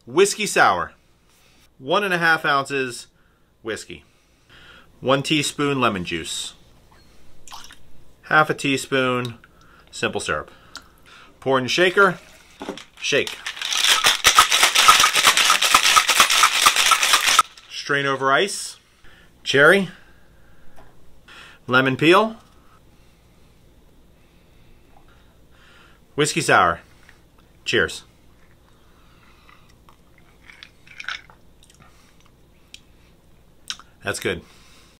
Whiskey sour. 1.5 ounces whiskey. 1 teaspoon lemon juice. Half a teaspoon simple syrup. Pour in shaker. Shake. Strain over ice. Cherry. Lemon peel. Whiskey sour. Cheers. That's good.